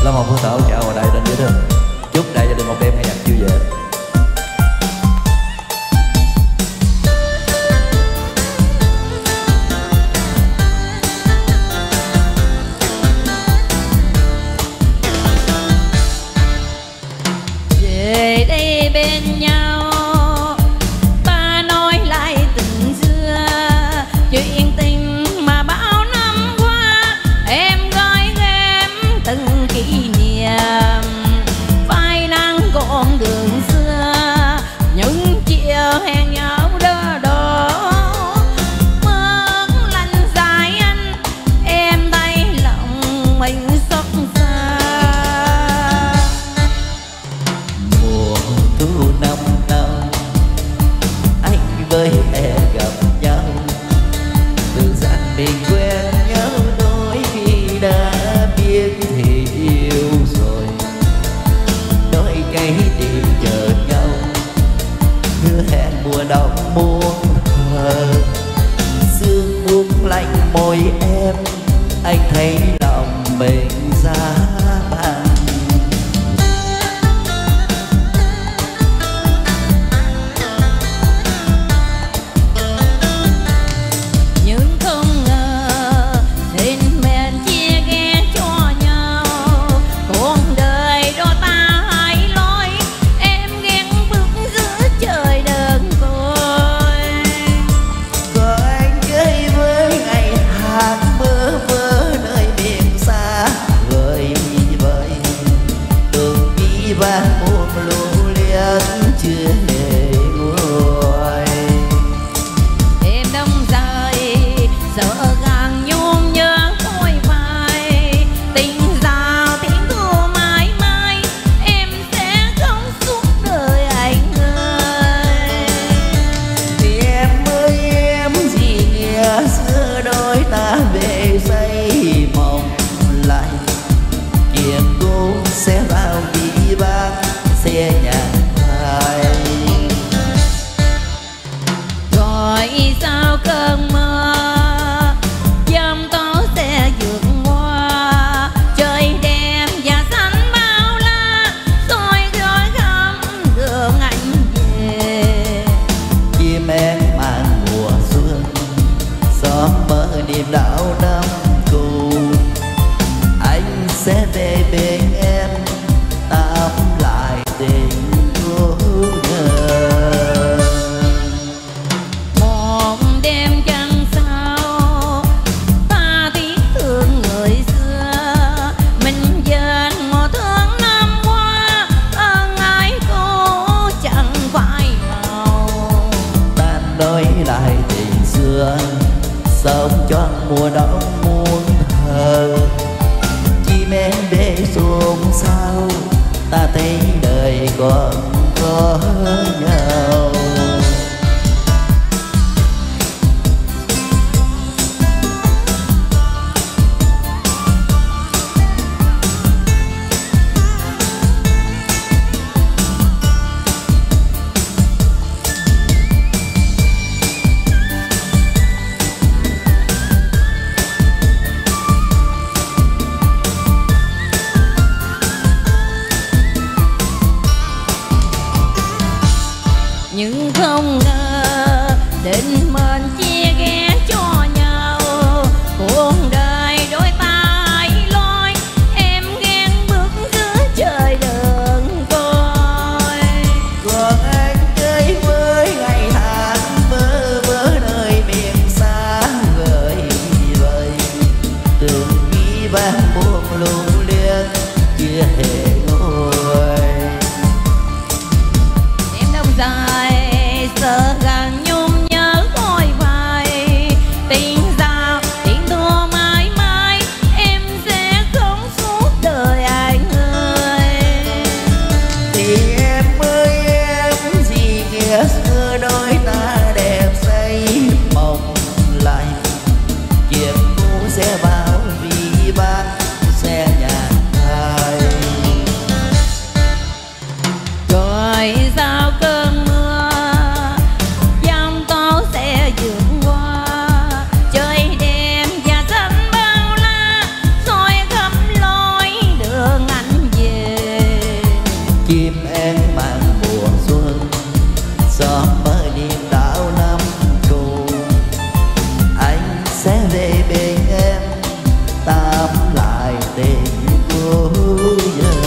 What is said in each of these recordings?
Lâm Hồng Phương Thảo chào ở đây đến dễ thương. Chúc đại gia đình một đêm hay nhạc vui vẻ. Về đây bên nhau ta nói lại tình xưa, chuyện tình mà bao năm qua em gói ghém từng kỷ niệm, phai nắng con đường xưa những chiều hẹn nhau đơ đỏ, mưa lạnh dài anh em thấy lòng mình xót xa. Mùa thu năm nào anh với em gặp nhau, từ gian mình quen nhau đôi khi đã biết thì yêu rồi, đôi cây tìm chờ nhau hứa hẹn mùa đông muôn thờ, sương buông lạnh môi em anh thấy lòng mình giá băng. Nhưng không ngờ tình mệnh chia ghé cho nhau, cuộc đời đôi ta hai lối em ghét bước giữa trời đơn côi. Có anh chơi với ngày tháng mơ vơ nơi miền xa vời vời, từng bi van muôn lưu liếc chưa hề nguôi. Em đông dài sợ càng nhung nhớ thôi phai, tình giao tiếng thua mãi mãi em sẽ không suốt đời anh ơi. Thì em ơi em gì nghĩa xưa đôi ta về xây mộng lại, kiền cô sẽ vào đi bác xe nhạc hai. Gọi sao cơn mơ giông tố sẽ vượt qua, trời đêm và xanh bao la tôi gói gắm đường anh về. Chim én mang mùa xuân xóm mơ niềm đau năm cũ, anh sẽ về bên em tạm lại tình cố ngờ. Một đêm chẳng sao ta tiếc thương người xưa, mình dần một thương năm qua ơn ai cô chẳng phải nào. Tan đôi lại tình xưa sống cho mùa đông muôn thờ, chim én để xôn xao ta thấy đời còn có nhau. Như giờ.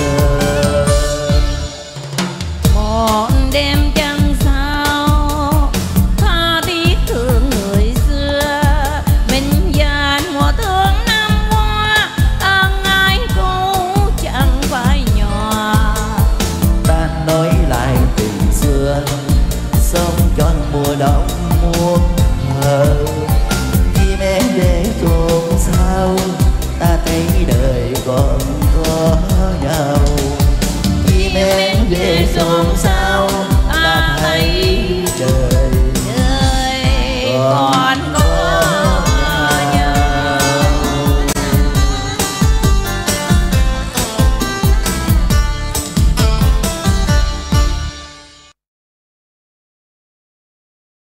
Một đêm chẳng sao tha thiết thương người xưa, mình dàn mùa thương năm qua, ân ái cũng chẳng phải nhỏ. Ta nói lại tình xưa sống cho mùa đông muôn hờ, chim én để chôn sao ta thấy đời còn có nhau. Chim én để chôn sao